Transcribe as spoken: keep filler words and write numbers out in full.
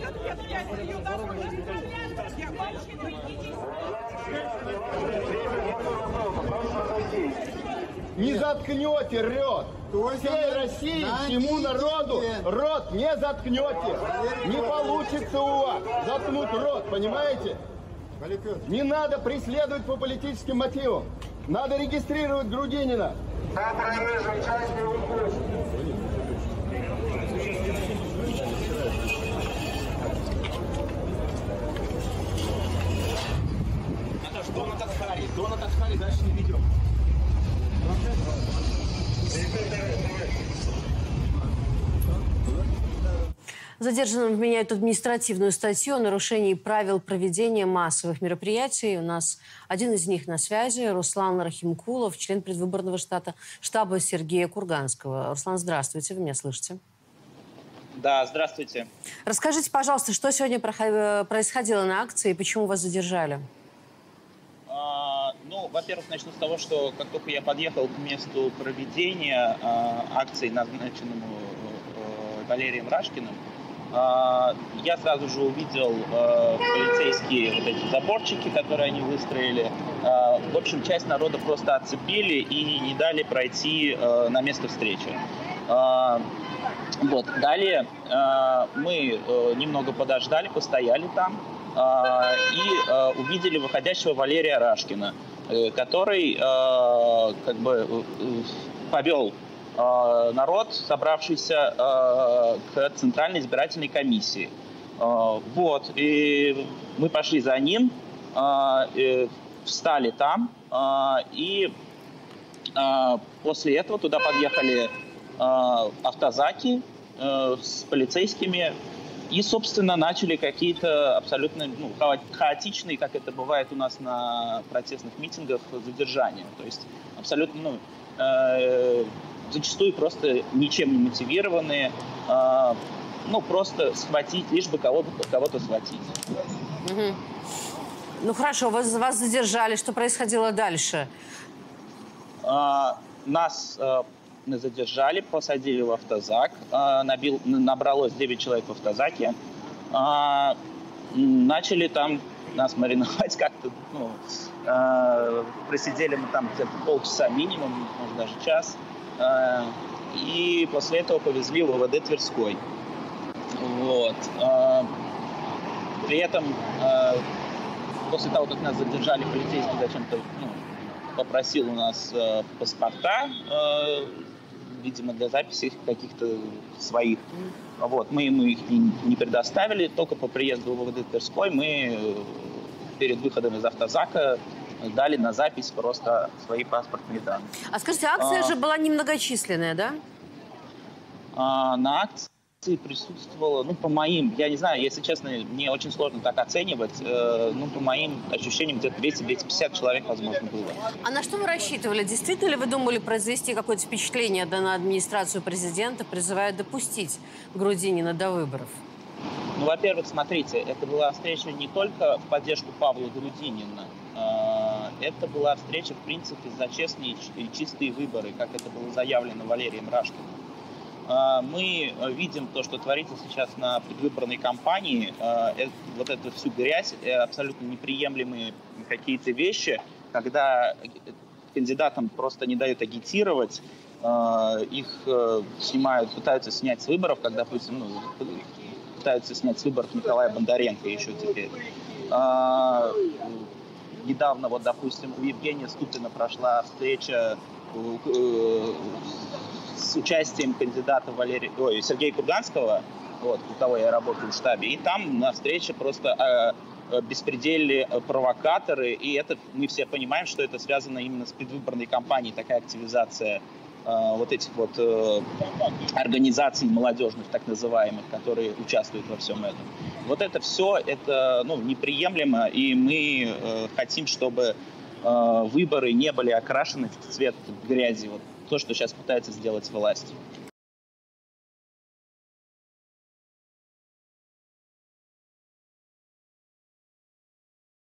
Не заткнете рот. Всей России, всему народу рот не заткнете. Не получится у вас заткнуть рот, понимаете? Не надо преследовать по политическим мотивам. Надо регистрировать Грудинина. Это что на Татхари? Что на Татхари дальше не ведем. Задержанным вменяют административную статью о нарушении правил проведения массовых мероприятий. У нас один из них на связи. Руслан Рахимкулов, член предвыборного штата, штаба Сергея Курганского. Руслан, здравствуйте. Вы меня слышите? Да, здравствуйте. Расскажите, пожалуйста, что сегодня происходило на акции и почему вас задержали? А, ну, во-первых, начну с того, что как только я подъехал к месту проведения а, акции, назначенному а, Валерием Рашкиным, я сразу же увидел э, полицейские вот эти заборчики, которые они выстроили. Э, в общем, часть народа просто отцепили и не дали пройти э, на место встречи. Э, вот. Далее э, мы э, немного подождали, постояли там э, и э, увидели выходящего Валерия Рашкина, э, который э, как бы э, повел народ, собравшийся э, к Центральной избирательной комиссии. Э, вот. И мы пошли за ним, э, э, встали там, э, и э, после этого туда подъехали э, автозаки э, с полицейскими и, собственно, начали какие-то абсолютно ну, хаотичные, как это бывает у нас на протестных митингах, задержания. То есть абсолютно... Ну, э, зачастую просто ничем не мотивированные, э, ну, просто схватить, лишь бы кого-то кого-то схватить. Угу. Ну, хорошо, вас, вас задержали. Что происходило дальше? Э, нас э, задержали, посадили в автозак. Э, набил, набралось девять человек в автозаке. Э, начали там нас мариновать как-то. Ну, э, просидели мы там где-то полчаса минимум, может, даже час. И после этого повезли в ОВД Тверской. Вот. При этом, после того, как нас задержали, полицейский зачем-то ну, попросил у нас паспорта, видимо, для записи каких-то своих. Вот. Мы ему их не предоставили. Только по приезду в ОВД Тверской мы перед выходом из автозака дали на запись просто свои паспортные данные. А скажите, акция а, же была немногочисленная, да? А, на акции присутствовало, ну, по моим, я не знаю, если честно, мне очень сложно так оценивать, э, ну, по моим ощущениям, где-то двести — двести пятьдесят человек, возможно, было. А на что вы рассчитывали? Действительно ли вы думали произвести какое-то впечатление на администрацию президента, призывая допустить Грудинина до выборов? Ну, во-первых, смотрите, это была встреча не только в поддержку Павла Грудинина, это была встреча, в принципе, за честные и чистые выборы, как это было заявлено Валерием Рашкиным. Мы видим то, что творится сейчас на предвыборной кампании, вот эту всю грязь, абсолютно неприемлемые какие-то вещи, когда кандидатам просто не дают агитировать, их снимают, пытаются снять с выборов, как, допустим, ну, пытаются снять с выборов Николая Бондаренко еще теперь. Недавно, вот, допустим, у Евгения Ступина прошла встреча э, с участием кандидата Валерия, ой, Сергея Курганского, вот, у кого я работаю в штабе, и там на встрече просто э, беспредельные провокаторы, и это мы все понимаем, что это связано именно с предвыборной кампанией, такая активизация э, вот этих вот э, организаций молодежных, так называемых, которые участвуют во всем этом. Вот это все, это ну, неприемлемо, и мы э, хотим, чтобы э, выборы не были окрашены в цвет грязи. Вот то, что сейчас пытается сделать власть.